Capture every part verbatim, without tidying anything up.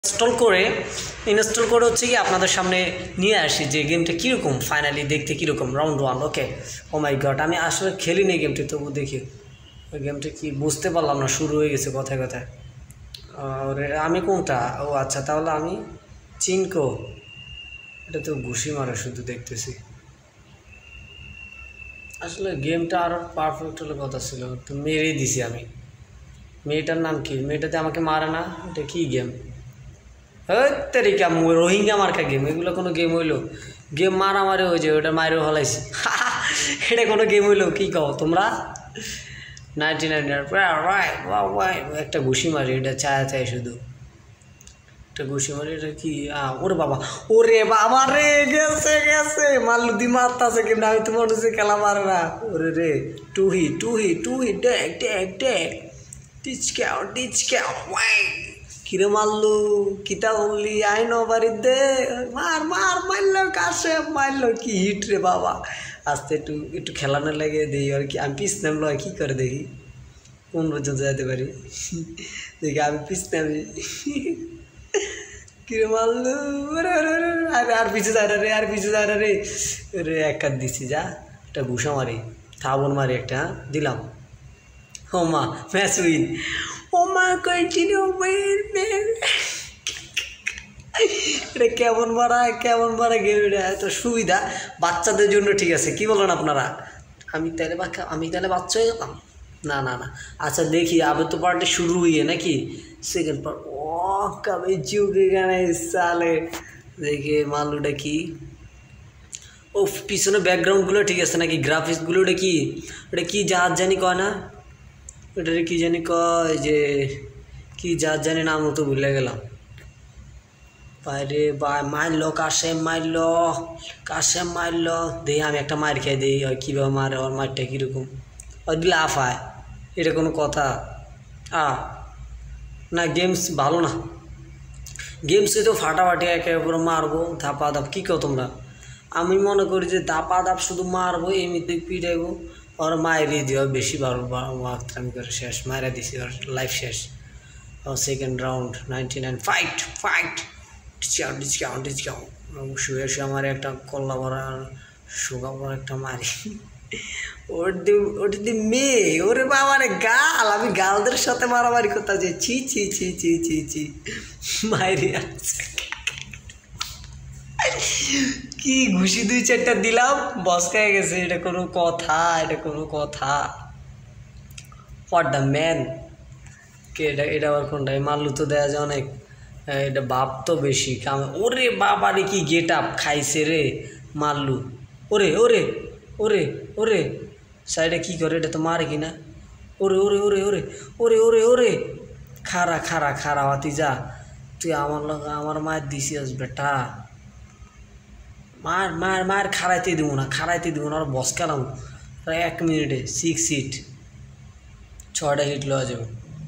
Install করে install করে হচ্ছে কি আপনাদের সামনে নিয়ে আসি যে গেমটা কীরকম, ফাইনালি দেখতে কীরকম। Round one, okay. Oh my god, আমি আসলে খেলিনি গেমটি, তবু দেখি ওই গেমটা কি বুঝতে পারলাম না, শুরু হয়ে গেছে কথায় কথায়। আমি কোনটা? ও আচ্ছা, তাহলে আমি চিনকো। এটা তো ঘুষি মারে শুধু দেখতেছি। আসলে গেমটা আরও পারফেক্ট হলে কথা ছিল, তো মেরেই দিছি আমি। মেয়েটার নাম কি? মেয়েটাতে আমাকে মারে না, এটা কী গেম? তেরিকা রোহিঙ্গা মার্কা গেম, এগুলো কোনো গেম হইলো? গেম মারামারি হয়ে যায়, ওটা মারেও হলাইছি। এটা কোনো গেম হইলো? কী কও তোমরা? নাইনটি নাইন একটা ঘুষি মারি, এটা চায় চায় শুধু একটা ঘুষি মারি। এটা কি? ওরে বাবা, ওরে বাবা রে, গেছে গেছে মাল্লু দি মারতাছে কিন্তু আমি তো মনে হচ্ছে খেলা মারে না। ওরে রে, টু হি টু হি টু হি ডেক ডেক ডেক টিচকাও টিচকাও ওয়াই। কিরে মারলু, কিতা বললি? আই ন বাড়ির দে, মার মার মারলো, কাছে মারলো, কি হিট রে বাবা। আস্তে একটু একটু খেলানো লাগে দেখি আর কি। আমি পিস নামলো, কী করে দেখি কোন পর্যন্ত যেতে পারি। দেখি আমি পিস নামি, কিরে মারলু, আরে আর পিছু যায় না রে, আর পিছু যায় না রে। রে এক কাত দিছি, যা একটা ঘুষা মারি, থাবন মারি একটা, দিলাম। ও মা, ম্যাচ উইন। ও মা, কন্টিনিউ উইন। এটা কেমন মারা, কেমন মারা গেম এটা, এত সুবিধা বাচ্চাদের জন্য, ঠিক আছে? কি বলেন আপনারা? আমি তাহলে বাচ্চা আমি তাহলে বাচ্চা হয়ে গেলাম? না না না, আচ্ছা দেখি আবার তো পার্টি শুরু হইয়ে নাকি সেকেন্ড পার্ট। ও কবে চুকে গানে সালে, দেখে মালুটা কি। ও পিছনে ব্যাকগ্রাউন্ডগুলো ঠিক আছে নাকি? গ্রাফিক্সগুলো ওটা কি, ওটা কি জাহাজ জানি কয় না, ওটা কি জানি কয়, যে কি জাহাজ জানি নাম তো ভুলে গেলাম। বাইরে বা মারলো, কাশেম মারলো, কাশেম মারলো। দেখি আমি একটা মার খেয়ে দিই, ওই কীভাবে মারে, ওর মারটা কীরকম, ওই দিলে আফায়। এটা কোনো কথা? আ না, গেমস ভালো না। গেমসে তো ফাটাফাটি একে অপরে মারবো, ধাপা ধাপ। কী কো তোমরা? আমি মনে করি যে ধাপা ধাপ শুধু মারবো, এমনিতে পিটাইবো, ওর মায়েরই দিও বেশি ভালো আমি করে শেষ মায়েরা দিছি, ওর লাইফ শেষ। ও second round, ninety nine fight fight discount discount discount. শুয়ে শুয়ে আমার একটা কল্লা ভরা শুকা ভরা একটা মারি। ওর দি ওটা দি মেয়ে, ওরে বাবারে গাল। আমি গালদের সাথে মারামারি করতে যে ছি ছি ছি ছি ছি ছি মাইরি আছে। কি ঘুষি দুই চারটা দিলাম, বস খেয়ে গেছে। এটা কোনো কথা? এটা কোনো কথা? হোয়াট দ্য ম্যান কে এটা? এটা আবার কোনটা? মাল্লু তো দেয়া যায় অনেক, এটা বাপ তো বেশি কাম। ওরে বাবা রে, কি গেট আপ খাইছে রে মাল্লু। ওরে ওরে ওরে ওরে সাইডে কী করে? এটা তো মারে কি না? ওরে ওরে ওরে ওরে ওরে ওরে ওরে খারা খারা খারা হাতি যা, তুই আমার লোক আমার মায়ের দিছিস বেটা। মার মার মার, খাড়াইতে দেবো না, খাড়াইতে দেবো না, আর বস খেলাম এক মিনিটে। সিক্স হিট, ছয়টা হিট লওয়া যাবে।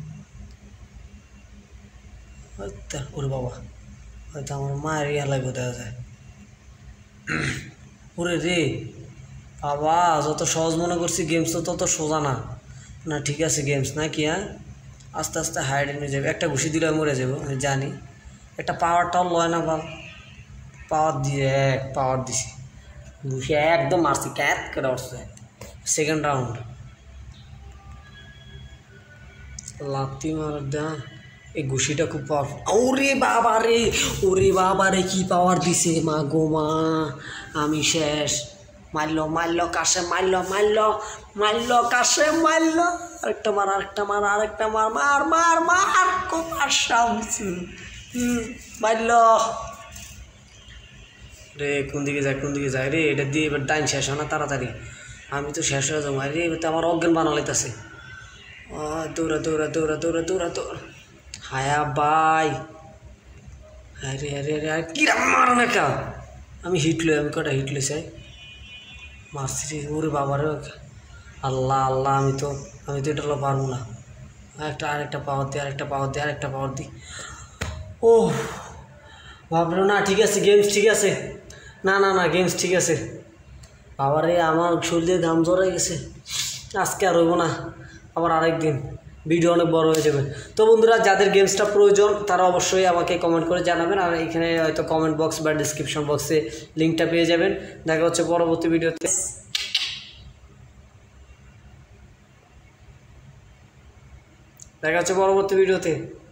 ওরে বাবা, হয়তো আমার মায়ের ইয়া লাগবে দেখা যায়। ওরে রে বাবা, যত সহজ মনে করছি গেমস তো তত সোজা না। না ঠিক আছে গেমস নাকি? হ্যাঁ, আস্তে আস্তে হাইড নিয়ে যাবে। একটা ঘুষি দিলে মরে যাবো আমি জানি। একটা পাওয়ারটাও লয় না বাল, পাওয়ার দিয়ে এক পাওয়ার দিছি, ঘুষি একদম মারছি, ক্যাট করে উঠছে। সেকেন্ড রাউন্ড, লাত্তি মার দা। এই ঘুষিটা খুব পাওয়ারফুল। ওরে বাবা রে, ওরে বাবা রে, কি পাওয়ার দিছে মা গো মা। আমি শেষ। মারলো মারলো কাশে, মারলো মারলো মারলো কাশে, মারলো। আরেকটা মার, আরেকটা মার, আরেকটা মার, মার মার মার কোপার শামসু। হুম, মারলো রে। কোন দিকে যায়, কোন দিকে যায় রে? এটা দিয়ে এবার টাইম শেষ হয় না তাড়াতাড়ি? আমি তো শেষ হয়ে যাবো। আরে এবার তো আমার অজ্ঞান বানালাইতেছে। দৌড়া দৌড়া দৌড়া দৌড়া দৌড়া দৌড়া। হায়া বাই, আরে আরে আরে আর কিরা মার না কা। আমি হিটলো, আমি কটা হিটলো চাই মারছি রে। ওরে বাবা রে, আল্লাহ আল্লাহ, আমি তো আমি তো এটা পারবো না। একটা আরেকটা পাওয়ার দিই, আরেকটা পাওয়ার দিই, আরেকটা পাওয়ার দিই। ও ভাবলো না, ঠিক আছে গেমস ঠিক আছে। না না না, গেমস ঠিক আছে। বাবারে আমার শরীরে ঘাম জড়াই গেছে, আজকে আর হইব না, আবার আরেক দিন। ভিডিও অনেক বড় হয়ে যাবে। তো বন্ধুরা, যাদের গেমসটা প্রয়োজন তারা অবশ্যই আমাকে কমেন্ট করে জানাবেন, আর এখানে হয়তো কমেন্ট বক্স বা ডিসক্রিপশন বক্সে লিঙ্কটা পেয়ে যাবেন। দেখা হচ্ছে পরবর্তী ভিডিওতে। দেখা হচ্ছে পরবর্তী ভিডিওতে।